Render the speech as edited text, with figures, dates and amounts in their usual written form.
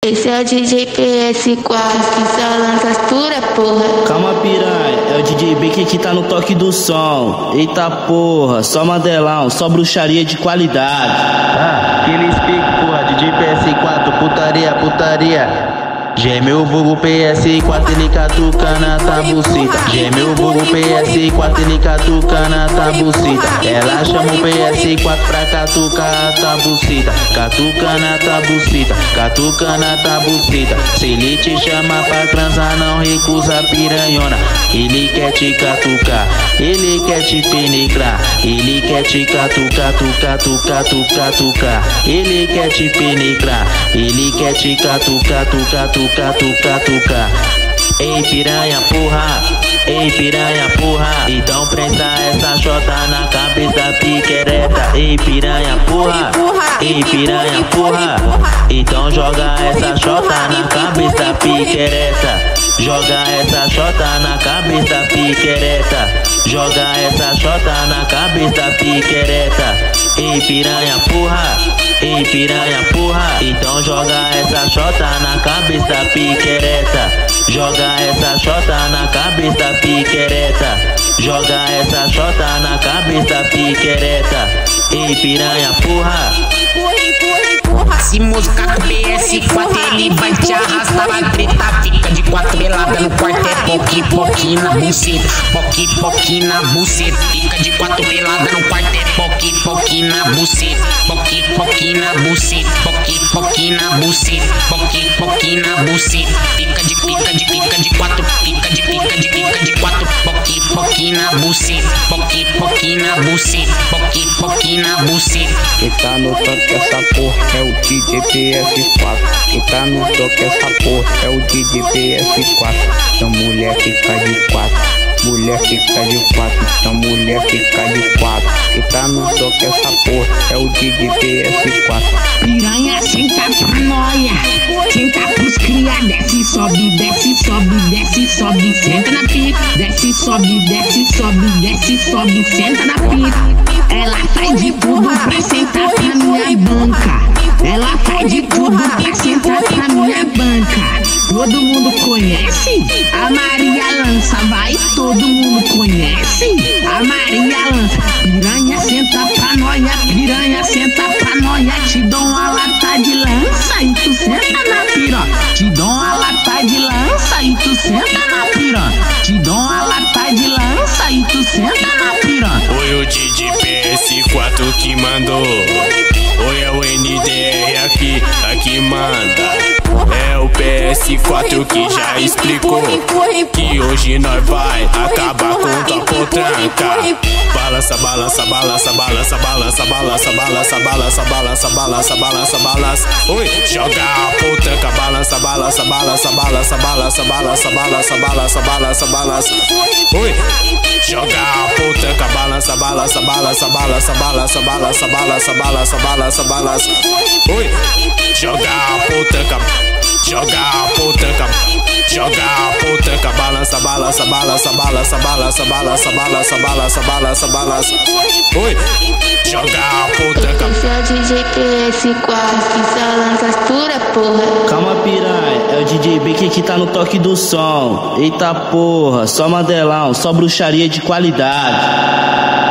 Esse é o DJ PS4 que só lança as pura porra. Calma piranha, é o DJ BQ que tá no toque do som. Eita porra, só mandelão, só bruxaria de qualidade. Que eles piquem, porra, DJ PS4, putaria, putaria. Gemeu o vulgo PS4, ele catuca na tabucita. Gemeu o vulgo PS4, ele catuca na tabucita. Ela chama o PS4 pra catucar a tabucita. Catuca na tabucita, catuca na tabucita. Se ele te chama pra transar, não recusa piranhona. Ele quer te catucar, ele quer te penetrar. Ele quer te catucar, tucar, tucar, tucar, tucar. Ele quer te penetrar, ele quer te catucar, tucar, tucar. Tuca, tuca. Ei piranha porra, ei piranha porra. Então presta essa chota na cabeça piquereta. Ei piranha porra, ei piranha porra. Então joga essa chota na cabeça piquereta. Joga essa chota na cabeça piquereta. Joga essa chota na cabeça piquereta. Ei piranha porra, ei piranha porra. Então joga essa chota na cabeça piquereta. Joga essa chota na cabeça piquereta. Joga essa chota na cabeça piquereta. Ei piranha porra. Se moscar com PS4 ele vai te arrastar, vai treta. Fica de quatro pelada no quarto, é poqui, poqui na buceta. Poqui, poqui na buceta. Fica de quatro pelada no quarto, é poqui, poqui na buceta. Poqui, poqui na buceta. Poqui, poqui na buceta. Poqui, poqui na buceta. Fica de quatro, fica de quatro. Poqui, poqui na buceta. Poqui, poqui na buceta. Poqui, poqui na buceta. Quem tá no toque essa porra é o DJ PS4. Quem tá no toque essa porra é o DJ PS4. Então mulher fica de quatro, mulher fica de quatro. Então mulher fica de quatro. Quem tá no toque essa porra é o DJ PS4. Piranha senta pra noia, senta pros cria. Desce, sobe, desce, sobe, desce, sobe. Senta na pica, desce, sobe, desce, sobe, desce, sobe. Senta na pica. Ela faz de tudo pra sentar pra minha banca. Ela faz de tudo pra sentar pra minha banca. Todo mundo conhece a Maria Lança, vai, todo mundo conhece a Maria Lança. Piranha senta pra noia, piranha senta pra noia. Te dou uma lata de lança e tu senta na piroca. Te dou uma lata de lança e tu senta na piroca. Te dou uma lata de lança e tu senta na piroca. Foi o DJ PS4 que mandou. Oi, é o NDR aqui manda. É o PS4 que já explicou que hoje nós vai acabar com tua potranca. Balança, balança, balança, balança, balança, balança, balança, balança, balança, balança, balança, balança. Oi, joga a potranca. Balança, balança, balança, balança, balança, balança, balança, balança, balança, balança. Oi, joga a potranca. Balança, balança, balança, balança, balança, balança, balança, balança, balança, balança. Oi, joga a potranca. Joga a potranca, joga a potranca. Balança, balança, balança, balança, balança, balança, balança, balança, balança, balança. Oi, joga a potranca. Esse é o DJ PS4 que só lança as pura porra. Calma piranha, é o DJ BQ que tá no toque do som. Eita porra, só mandelão, só bruxaria de qualidade.